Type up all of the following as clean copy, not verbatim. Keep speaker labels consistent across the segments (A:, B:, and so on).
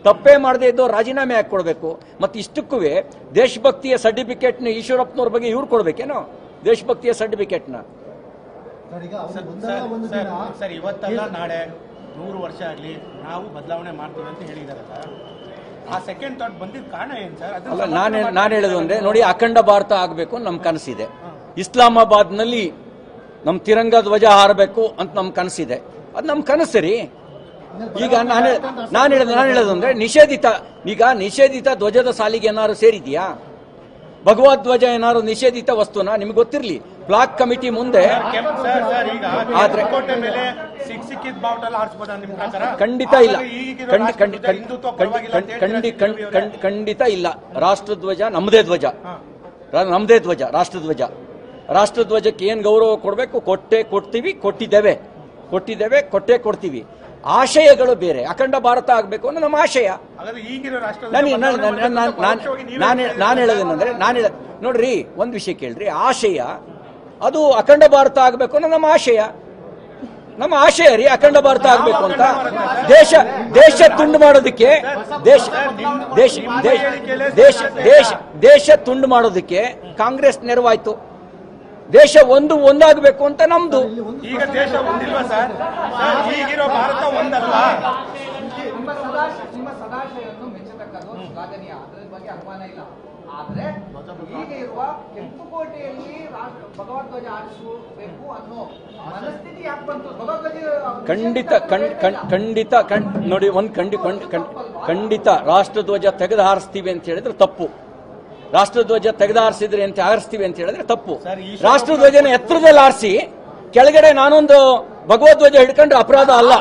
A: ತಪ್ಪೇ ಮಾಡದೇ ಇದ್ದೋ ರಾಜೀನಾಮೆ ಯಾಕೆ ಕೊಡಬೇಕು? ಮತ್ತು ಇಷ್ಟಕ್ಕೂ ದೇಶಭಕ್ತಿಯ ಸರ್ಟಿಫಿಕೇಟ್ನ ಈಶ್ವರಪ್ಪನವ್ರ ಬಗ್ಗೆ ಇವ್ರು ಕೊಡ್ಬೇಕೇನೋ ದೇಶಭಕ್ತಿಯ ಸರ್ಟಿಫಿಕೇಟ್ನ?
B: ಸರ್ ಇವತ್ತಲ್ಲ ನಾಳೆ 100 ವರ್ಷ ಆಗಲಿ ನಾವು ಬದಲಾವಣೆ ಮಾಡ್ತೀವಿ ಅಂತ ಹೇಳಿದಾರಲ್ಲ, ಆ ಸೆಕೆಂಡ್ ಥಾಟ್ ಬಂದಿದ್ದ ಕಾರಣ ಏನು ಸರ್?
A: ಅಲ್ಲ, ನಾನು ಹೇಳೋದು ಅಂದ್ರೆ ನೋಡಿ, ಅಖಂಡ ಭಾರತ ಆಗಬೇಕು ಅಂತ ನಮ್ಮ ಕನಸಿದೆ. ಇಸ್ಲಾಮಾಬಾದ್ನಲ್ಲಿ ನಮ್ಮ ತಿರಂಗ ಧ್ವಜ ಹಾರಬೇಕು ಅಂತ ನಮ್ಮ ಕನಸಿದೆ. ಅದು ನಮ್ಮ ಕನಸು ರೀ. ಈಗ ನಾನು ಹೇಳೋದು ಅಂದ್ರೆ ನಿಷೇಧಿತ ಧ್ವಜದ ಸಾಲಿಗೆ ಏನಾದ್ರು ಸೇರಿದೆಯಾ? ಭಗವದ್ ಧ್ವಜ ಏನಾದ್ರು ನಿಷೇಧಿತ ವಸ್ತುನ? ನಿಮ್ಗೆ ಗೊತ್ತಿರಲಿ, ಬ್ಲಾಕ್ ಕಮಿಟಿ ಮುಂದೆ ಖಂಡಿತ ಇಲ್ಲ, ಖಂಡಿತ ಇಲ್ಲ. ರಾಷ್ಟ್ರಧ್ವಜ ನಮ್ಮದೇ ಧ್ವಜ, ರಾಷ್ಟ್ರಧ್ವಜಕ್ಕೆ ಏನ್ ಗೌರವ ಕೊಡಬೇಕು ಕೊಡ್ತೀವಿ. ಆಶಯಗಳು ಬೇರೆ. ಅಖಂಡ ಭಾರತ ಆಗಬೇಕು ಅನ್ನೋ ನಮ್ಮ ಆಶಯ. ನಾನು ಹೇಳೋದೇನಂದ್ರೆ ನೋಡ್ರಿ, ಒಂದು ವಿಷಯ ಕೇಳ್ರಿ. ಆಶಯ ಅದು ಅಖಂಡ ಭಾರತ ಆಗಬೇಕು ಅನ್ನೋ ನಮ್ಮ ಆಶಯ ರೀ. ಅಖಂಡ ಭಾರತ ಆಗಬೇಕು ಅಂತ ದೇಶ ತುಂಡು ಮಾಡೋದಕ್ಕೆ ದೇಶ ತುಂಡು ಮಾಡೋದಕ್ಕೆ ಕಾಂಗ್ರೆಸ್ ನೆರವಾಯ್ತು. ದೇಶ ಒಂದಾಗಬೇಕು ಅಂತ ನಮ್ದು.
B: ಈಗ ದೇಶ ಒಂದಿಲ್ವಾ ಸರ್? ಈಗಿರೋ ಭಾರತ ಒಂದಲ್ಲ.
C: ನಿಮ್ಮ ಸದಾಶಯವನ್ನು ಮೆಚ್ಚತಕ್ಕದ್ದು, ಶ್ಲಾಘನೀಯ, ಅದರ ಬಗ್ಗೆ ಅನುಮಾನ ಇಲ್ಲ. ಆದ್ರೆ ಈಗ ಇರುವ ಕೆಂಪುಕೋಟೆಯಲ್ಲಿ ಭಗವದ್ಧ್ವಜ ಆರಿಸಬೇಕು ಅನ್ನೋ ಮನಸ್ಥಿತಿ ಯಾಕೆ ಬಂತು?
A: ಖಂಡಿತ ನೋಡಿ, ಖಂಡಿತ ರಾಷ್ಟ್ರಧ್ವಜ ತೆಗೆದು ಹಾರಿಸ್ತೀವಿ ಅಂತ ಹೇಳಿದ್ರೆ ತಪ್ಪು. ರಾಷ್ಟ್ರಧ್ವಜ ತೆಗೆದು ಹಾರಿಸಿದ್ರೆ ಅಂತ ಹಾರಿಸ್ತೀವಿ ಅಂತ ಹೇಳಿದ್ರೆ ತಪ್ಪು. ರಾಷ್ಟ್ರಧ್ವಜನ ಎತ್ತರದಲ್ಲಿ ಹಾರಿಸಿ ಕೆಳಗಡೆ ನಾನೊಂದು ಭಗವದ್ಧ್ವಜ ಹಿಡ್ಕೊಂಡ್ರೆ ಅಪರಾಧ ಅಲ್ಲ.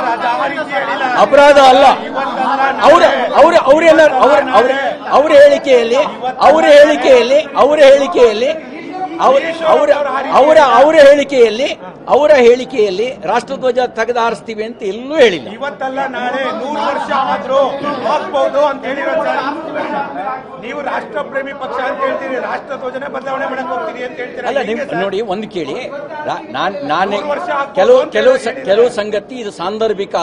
A: ಅವರ ಹೇಳಿಕೆಯಲ್ಲಿ ರಾಷ್ಟ್ರಧ್ವಜ ತೆಗೆದು ಹಾರಿಸ್ತೀವಿ ಅಂತ ಎಲ್ಲೂ ಹೇಳಿಲ್ಲ.
B: ಇವತ್ತಲ್ಲ ನಾಳೆ 100 ವರ್ಷ ಆದ್ರೂ ಆಗ್ಬಹುದು ಅಂತ ಹೇಳಿರೋ. ನೀವು ರಾಷ್ಟ್ರ ಪ್ರೇಮಿ ಪಕ್ಷ ಅಂತ ಹೇಳ್ತೀರಿ, ರಾಷ್ಟ್ರಧ್ವಜನೇ ಬದಲಾವಣೆ ಮಾಡಕ್ ಹೋಗ್ತೀರಿ ಅಂತ ಹೇಳ್ತೀರಿ.
A: ಅಲ್ಲ, ನೋಡಿ, ಒಂದು ಕೇಳಿ, ನಾನೇ ಕೆಲವು ಸಂಗತಿ ಇದು ಸಾಂದರ್ಭಿಕ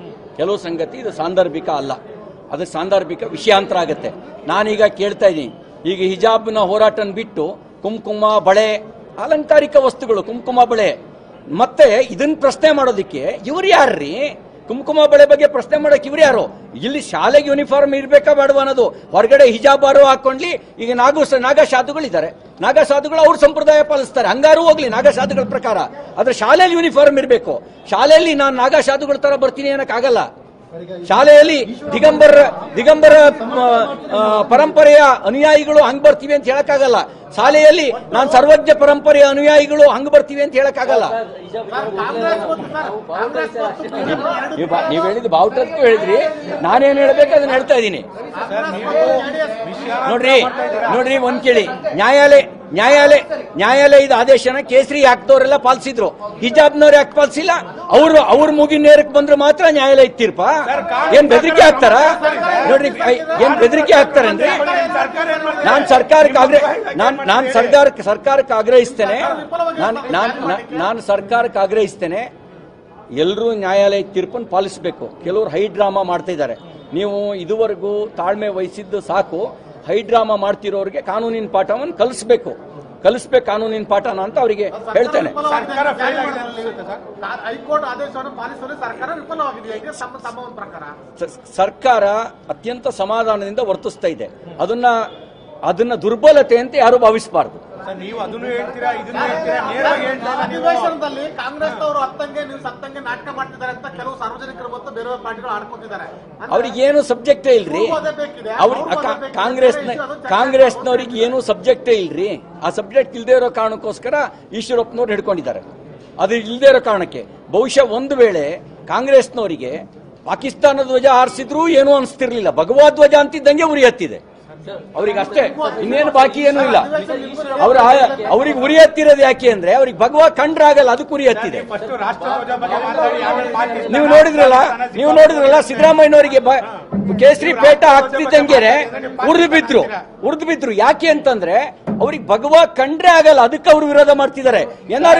A: ಅಲ್ಲ. ಅದು ಸಾಂದರ್ಭಿಕ ವಿಷಯಾಂತರ ಆಗತ್ತೆ. ನಾನೀಗ ಕೇಳ್ತಾ ಇದ್ದೀನಿ, ಈಗ ಹಿಜಾಬ್ನ ಹೋರಾಟನ ಬಿಟ್ಟು ಕುಂಕುಮ, ಬಳೆ, ಅಲಂಕಾರಿಕ ವಸ್ತುಗಳು, ಕುಂಕುಮ, ಬಳೆ, ಮತ್ತೆ ಇದನ್ನ ಪ್ರಶ್ನೆ ಮಾಡೋದಿಕ್ಕೆ ಇವ್ರು ಯಾರ್ರೀ? ಕುಂಕುಮ, ಬಳೆ ಬಗ್ಗೆ ಪ್ರಶ್ನೆ ಮಾಡಕ್ಕೆ ಇವ್ರು ಯಾರು? ಇಲ್ಲಿ ಶಾಲೆಗೆ ಯೂನಿಫಾರ್ಮ್ ಇರ್ಬೇಕಾ ಬೇಡವಾ ಅನ್ನೋದು. ಹೊರಗಡೆ ಹಿಜಾಬಾರು ಹಾಕೊಂಡ್ಲಿ. ಈಗ ನಾಗಾ ಸಾಧುಗಳಿದ್ದಾರೆ, ನಾಗಾ ಸಾಧುಗಳು ಅವ್ರ ಸಂಪ್ರದಾಯ ಪಾಲಿಸ್ತಾರೆ, ಹಂಗಾರು ಹೋಗ್ಲಿ ನಾಗಾ ಸಾಧುಗಳ ಪ್ರಕಾರ. ಆದ್ರೆ ಶಾಲೆಯಲ್ಲಿ ಯೂನಿಫಾರ್ಮ್ ಇರಬೇಕು. ಶಾಲೆಯಲ್ಲಿ ನಾನು ನಾಗಾ ಸಾಧುಗಳ ತರ ಬರ್ತೀನಿ ಅನ್ನಕ್ಕಾಗಲ್ಲ. ಶಾಲೆಯಲ್ಲಿ ದಿಗಂಬರ ಪರಂಪರೆಯ ಅನುಯಾಯಿಗಳು ಹಂಗ್ ಬರ್ತೀವಿ ಅಂತ ಹೇಳಕ್ಕಾಗಲ್ಲ. ಶಾಲೆಯಲ್ಲಿ ನಾನು ಸರ್ವಜ್ಞ ಪರಂಪರೆಯ ಅನುಯಾಯಿಗಳು ಹಂಗ್ ಬರ್ತೀವಿ ಅಂತ ಹೇಳಕ್ಕಾಗಲ್ಲ. ನೀವು ಹೇಳಿದ್ದು ಬಾವುಟಕ್ಕೂ ಹೇಳಿದ್ರಿ, ನಾನೇನು ಹೇಳ್ಬೇಕು ಅದನ್ನ ಹೇಳ್ತಾ ಇದ್ದೀನಿ. ನೋಡ್ರಿ ಒಂದ್ ಕೇಳಿ, ನ್ಯಾಯಾಲಯದ ಆದೇಶನ ಕೇಸರಿ ಹಾಕ್ದವರೆಲ್ಲ ಪಾಲಿಸಿದ್ರು, ಹಿಜಾಬ್ನವ್ರು ಯಾಕೆ ಪಾಲಿಸಿಲ್ಲ? ಅವ್ರ ಮುಗಿ ನೇರಕ್ಕೆ ಬಂದ್ರೆ ಮಾತ್ರ ನ್ಯಾಯಾಲಯ ತೀರ್ಪ. ಏನ್ ಬೆದರಿಕೆ ಹಾಕ್ತಾರ? ನೋಡ್ರಿ, ಏನ್ ಬೆದರಿಕೆ ಹಾಕ್ತಾರೇನ್ರಿ? ನಾನು ಸರ್ಕಾರಕ್ಕೆ ಆಗ್ರಹಿಸ್ತೇನೆ, ಎಲ್ಲರೂ ನ್ಯಾಯಾಲಯ ತೀರ್ಪನ್ನು ಪಾಲಿಸಬೇಕು. ಕೆಲವರು ಹೈ ಡ್ರಾಮಾ ಮಾಡ್ತಾ ಇದ್ದಾರೆ. ನೀವು ಇದುವರೆಗೂ ತಾಳ್ಮೆ ವಹಿಸಿದ್ದು ಸಾಕು. ಹೈ ಡ್ರಾಮಾ ಮಾಡ್ತಿರೋರಿಗೆ ಕಾನೂನಿನ ಪಾಠವನ್ನು ಕಲಿಸ್ಬೇಕು ಕಾನೂನಿನ ಪಾಠನ ಅಂತ ಅವರಿಗೆ ಹೇಳ್ತೇನೆ. ಸರ್ಕಾರ ಅತ್ಯಂತ ಸಮಾಧಾನದಿಂದ ವರ್ತಿಸ್ತಾ ಇದೆ. ಅದನ್ನ ದುರ್ಬಲತೆ ಅಂತ ಯಾರು ಭಾವಿಸಬಾರದು.
B: ನೀವು ಅದನ್ನು ಹೇಳ್ತೀರಾ, ಇದನ್ನು ಹೇಳ್ತೀರಾ,
C: ಅಧಿವೇಶನದಲ್ಲಿ ಕಾಂಗ್ರೆಸ್ನವರು ಅತ್ತಂಗೆ ನೀವು ಸತ್ತಂಗೆ ನಾಟಕ ಮಾಡ್ತಿದ್ದಾರೆ ಅಂತ ಕೆಲವು ಸಾರ್ವಜನಿಕರು ಮತ್ತು ಬೇರೆ ಪಾರ್ಟಿಗಳು ಆಡ್ಕೊತಿದ್ದಾರೆ.
A: ಅವ್ರಿಗೇನು ಸಬ್ಜೆಕ್ಟೇ ಇಲ್ರಿ. ಕಾಂಗ್ರೆಸ್ನವ್ರಿಗೆ ಏನು ಸಬ್ಜೆಕ್ಟೇ ಇಲ್ರಿ. ಆ ಸಬ್ಜೆಕ್ಟ್ ಇಲ್ದೇ ಇರೋ ಕಾರಣಕ್ಕೋಸ್ಕರ ಈಶ್ವರಪ್ಪನವ್ರು ಹಿಡ್ಕೊಂಡಿದ್ದಾರೆ. ಅದು ಇಲ್ದೇ ಇರೋ ಕಾರಣಕ್ಕೆ ಬಹುಶಃ ಒಂದು ವೇಳೆ ಕಾಂಗ್ರೆಸ್ನವರಿಗೆ ಪಾಕಿಸ್ತಾನ ಧ್ವಜ ಹಾರಿಸಿದ್ರೂ ಏನೂ ಅನಿಸ್ತಿರ್ಲಿಲ್ಲ, ಭಗವದ್ ಧ್ವಜ ಅಂತಿದ್ದಂಗೆ ಉರಿ ಹತ್ತಿದೆ. ಅವ್ರಿಗೆ ಅಷ್ಟೇ, ಇನ್ನೇನು ಬಾಕಿ ಏನೂ ಇಲ್ಲ. ಅವ್ರಿಗೆ ಉರಿ ಹತ್ತಿರೋದು ಯಾಕೆ ಅಂದ್ರೆ ಅವ್ರಿಗೆ ಭಗವ ಕಂಡ್ರಾಗಲ್ಲ, ಅದಕ್ಕೆ ಉರಿ ಹತ್ತಿದೆ. ನೀವು ನೋಡಿದ್ರಲ್ಲ ಸಿದ್ದರಾಮಯ್ಯನವರಿಗೆ ಕೇಸರಿ ಪೇಟ ಹಾಕ್ತಿದ್ದಂಗೆ ಉರ್ದು ಬಿದ್ರು. ಯಾಕೆ ಅಂತಂದ್ರೆ ಅವ್ರಿಗೆ ಭಗವ ಕಂಡ್ರೆ ಆಗಲ್ಲ, ಅದಕ್ಕೆ ಅವ್ರು ವಿರೋಧ ಮಾಡ್ತಿದ್ದಾರೆ. ಏನಾದ್ರು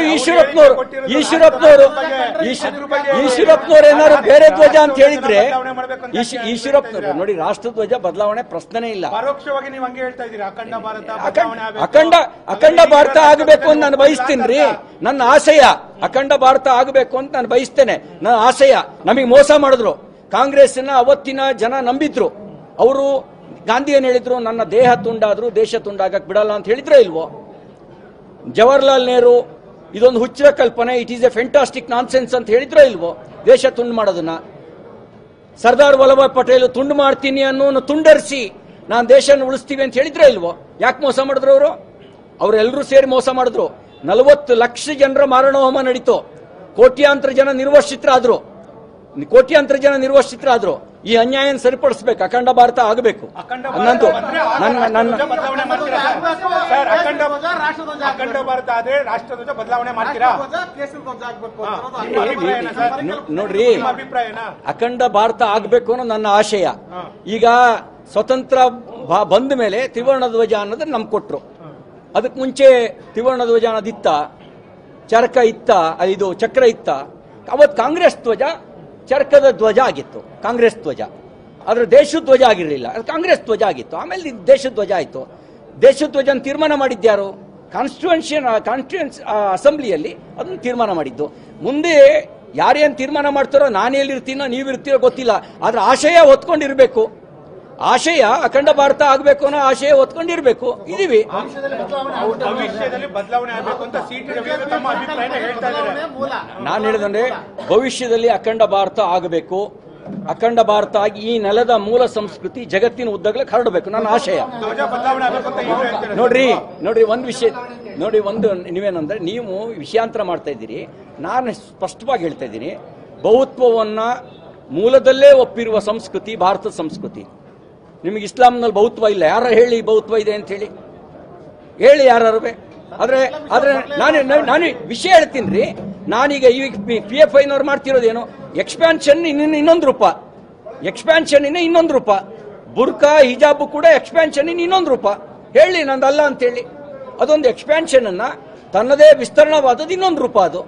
A: ಈಶ್ವರಪ್ಪನವ್ರು ಏನಾದ್ರು ಬೇರೆ ಧ್ವಜ ಅಂತ ಹೇಳಿದ್ರೆ, ಈಶ್ವರಪ್ಪನವರು ನೋಡಿ ರಾಷ್ಟ್ರಧ್ವಜ ಬದಲಾವಣೆ ಪ್ರಶ್ನೆನೇ ಇಲ್ಲ.
B: ಪರೋಕ್ಷವಾಗಿ ನೀವು ಹಂಗೆ ಹೇಳ್ತಾ ಇದ್ದೀರಾ,
A: ಅಖಂಡ ಭಾರತ ಆಗಬೇಕು ಅಂತ ನಾನು ಬಯಸ್ತೀನಿ. ನನ್ನ ಆಶಯ ಅಖಂಡ ಭಾರತ ಆಗಬೇಕು ಅಂತ ನಾನು ಬಯಸ್ತೇನೆ. ನನ್ನ ಆಶಯ. ನಮಗೆ ಮೋಸ ಮಾಡಿದ್ರು, ಕಾಂಗ್ರೆಸ್ನ ಅವತ್ತಿನ ಜನ ನಂಬಿದ್ರು. ಅವರು ಗಾಂಧಿ ಏನ್ ಹೇಳಿದ್ರು, ನನ್ನ ದೇಹ ತುಂಡಾದ್ರು ದೇಶ ತುಂಡಾಗಕ್ ಬಿಡಲ್ಲ ಅಂತ ಹೇಳಿದ್ರೆ ಇಲ್ವೋ? ಜವಾಹರ್ಲಾಲ್ ನೆಹರು ಇದೊಂದು ಹುಚ್ಚರ ಕಲ್ಪನೆ, it is a fantastic nonsense ಅಂತ ಹೇಳಿದ್ರೆ ಇಲ್ವೋ ದೇಶ ತುಂಡು ಮಾಡೋದನ್ನ? ಸರ್ದಾರ್ ವಲ್ಲಭಾಯ್ ಪಟೇಲ್ ತುಂಡು ಮಾಡ್ತೀನಿ ಅನ್ನೋ ತುಂಡರಿಸಿ ನಾನು ದೇಶನ ಉಳಿಸ್ತೀವಿ ಅಂತ ಹೇಳಿದ್ರೆ ಇಲ್ವೋ? ಯಾಕೆ ಮೋಸ ಮಾಡಿದ್ರು ಅವರು? ಅವರೆಲ್ಲರೂ ಸೇರಿ ಮೋಸ ಮಾಡಿದ್ರು. 40 ಲಕ್ಷ ಜನರ ಮಾರಣಹೋಮ ನಡೀತು. ಕೋಟ್ಯಾಂತರ ಜನ ನಿರ್ವಸಿತರಾದ್ರು. ಈ ಅನ್ಯಾಯ ಸರಿಪಡಿಸಬೇಕು. ಅಖಂಡ ಭಾರತ ಆಗಬೇಕು.
B: ಅಖಂಡ ಭಾರತ ಆದ್ರೆ ರಾಷ್ಟ್ರಧ್ವಜ ಬದಲಾವಣೆ ಮಾಡ್ತೀರಾ?
A: ನೋಡ್ರಿ, ಅಖಂಡ ಭಾರತ ಆಗಬೇಕು ಅನ್ನೋ ನನ್ನ ಆಶಯ. ಈಗ ಸ್ವತಂತ್ರ ಬಂದ ಮೇಲೆ ತ್ರಿವರ್ಣ ಧ್ವಜ ಅನ್ನೋದನ್ನ ನಮ್ಗೆ ಕೊಟ್ರು. ಅದಕ್ಕೆ ಮುಂಚೆ ತ್ರಿವರ್ಣ ಧ್ವಜ ಅನ್ನೋದಿತ್ತ, ಚರಕ ಇತ್ತ, ಇದು ಚಕ್ರ ಇತ್ತ. ಅವತ್ತು ಕಾಂಗ್ರೆಸ್ ಧ್ವಜ ಚರಕದ ಧ್ವಜ ಆಗಿತ್ತು, ಕಾಂಗ್ರೆಸ್ ಧ್ವಜ. ಆದ್ರೆ ದೇಶದ ಧ್ವಜ ಆಗಿರಲಿಲ್ಲ, ಕಾಂಗ್ರೆಸ್ ಧ್ವಜ ಆಗಿತ್ತು. ಆಮೇಲೆ ದೇಶದ ಧ್ವಜ ಆಯ್ತು. ದೇಶದ ಧ್ವಜ ತೀರ್ಮಾನ ಮಾಡಿದ್ಯಾರು? ಕಾನ್ಸ್ಟಿಟ್ಯೂನ್ಸಿ ಅಸೆಂಬ್ಲಿಯಲ್ಲಿ ಅದನ್ನು ತೀರ್ಮಾನ ಮಾಡಿದ್ದು. ಮುಂದೆ ಯಾರೇನು ತೀರ್ಮಾನ ಮಾಡ್ತಾರೋ ನಾನು ಎಲ್ಲಿರ್ತೀನೋ ನೀವಿರ್ತೀರೋ ಗೊತ್ತಿಲ್ಲ, ಆದ್ರೆ ಆಶಯ ಹೊತ್ಕೊಂಡಿರ್ಬೇಕು. ಆಶಯ ಅಖಂಡ ಭಾರತ ಆಗಬೇಕು ಅನ್ನೋ ಆಶಯ ಹೊತ್ಕೊಂಡಿರ್ಬೇಕು. ಇದೀವಿ.
B: ಭವಿಷ್ಯದಲ್ಲಿ ಬದಲಾವಣೆ ಆಗಬೇಕು ಅಂತ ಸಿಟಿ ರವಿ ತಮ್ಮ ಅಭಿಪ್ರಾಯನ ಹೇಳ್ತಾ ಇದ್ದಾರೆ.
A: ನಾನು ಹೇಳಿದ್ರೆ ಭವಿಷ್ಯದಲ್ಲಿ ಅಖಂಡ ಭಾರತ ಆಗಬೇಕು. ಅಖಂಡ ಭಾರತ ಆಗಿ ಈ ನೆಲದ ಮೂಲ ಸಂಸ್ಕೃತಿ ಜಗತ್ತಿನ ಉದ್ದಗಲಕ್ಕೆ ಹರಡಬೇಕು ನನ್ನ ಆಶಯ. ನೋಡ್ರಿ ಒಂದು ವಿಷಯ ನೀವೇನಂದ್ರೆ ನೀವು ವಿಷಯಾಂತರ ಮಾಡ್ತಾ ಇದ್ದೀರಿ. ನಾನು ಸ್ಪಷ್ಟವಾಗಿ ಹೇಳ್ತಾ ಇದ್ದೀನಿ, ಬಹುತ್ವವನ್ನ ಮೂಲದಲ್ಲೇ ಒಪ್ಪಿರುವ ಸಂಸ್ಕೃತಿ ಭಾರತದ ಸಂಸ್ಕೃತಿ. ನಿಮಗೆ ಇಸ್ಲಾಂನಲ್ಲಿ ಬಹುತ್ವ ಇಲ್ಲ. ಯಾರು ಹೇಳಿ ಬಹುತ್ವ ಇದೆ ಅಂತ ಹೇಳಿ ಯಾರು? ಆದ್ರೆ ನಾನು ವಿಷಯ ಹೇಳ್ತೀನಿ ರೀ. ನಾನೀಗ PFIನವ್ರು ಮಾಡ್ತಿರೋದೇನು? ಎಕ್ಸ್ಪ್ಯಾನ್ಷನ್ ಇನ್ನೊಂದು ರೂಪ, ಬುರ್ಕಾ ಹಿಜಾಬ್ ಕೂಡ ಎಕ್ಸ್ಪ್ಯಾನ್ಷನ್ ಇನ್ನೊಂದು ರೂಪ. ಹೇಳಿ ನಂದಲ್ಲ ಅಂತೇಳಿ. ಅದೊಂದು ಎಕ್ಸ್ಪ್ಯಾನ್ಷನ್ ಅನ್ನ ತನ್ನದೇ ವಿಸ್ತರಣವಾದದ್ದು ಇನ್ನೊಂದು ರೂಪ ಅದು.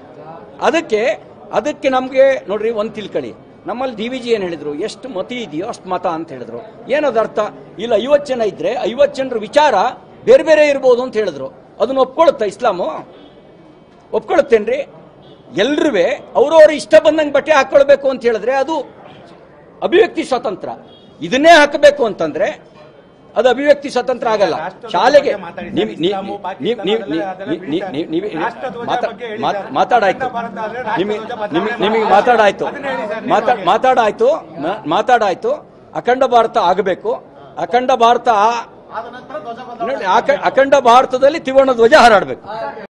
A: ಅದಕ್ಕೆ ನಮ್ಗೆ ನೋಡ್ರಿ ಒಂದು ತಿಳ್ಕೊಳ್ಳಿ. ನಮ್ಮಲ್ಲಿ DVG ಏನ್ ಹೇಳಿದ್ರು, ಎಷ್ಟು ಮತಿ ಇದೆಯೋ ಅಷ್ಟು ಮತ ಅಂತ ಹೇಳಿದ್ರು. ಏನದ ಅರ್ಥ? ಇಲ್ಲ 50 ಜನ ಇದ್ರೆ 50 ಜನರ ವಿಚಾರ ಬೇರೆ ಬೇರೆ ಇರ್ಬೋದು ಅಂತ ಹೇಳಿದ್ರು. ಅದನ್ನ ಒಪ್ಕೊಳ್ಳುತ್ತಾ ಇಸ್ಲಾಮು? ಒಪ್ಕೊಳ್ಳುತ್ತೇನ್ರಿ? ಎಲ್ರೂ ಅವ್ರವ್ರ ಇಷ್ಟ ಬಂದಂಗೆ ಬಟ್ಟೆ ಹಾಕೊಳ್ಬೇಕು ಅಂತ ಹೇಳಿದ್ರೆ ಅದು ಅಭಿವ್ಯಕ್ತಿ ಸ್ವಾತಂತ್ರ್ಯ. ಇದನ್ನೇ ಹಾಕಬೇಕು ಅಂತಂದ್ರೆ ಅದು ಅಭಿವ್ಯಕ್ತಿ ಸ್ವತಂತ್ರ ಆಗಲ್ಲ. ಶಾಲೆಗೆ ಮಾತಾಡಾಯ್ತು, ನಿಮಗೆ ಮಾತಾಡಾಯ್ತು. ಅಖಂಡ ಭಾರತ ಆಗಬೇಕು. ಅಖಂಡ ಭಾರತದಲ್ಲಿ ತ್ರಿವರ್ಣ ಧ್ವಜ ಹಾರಾಡಬೇಕು.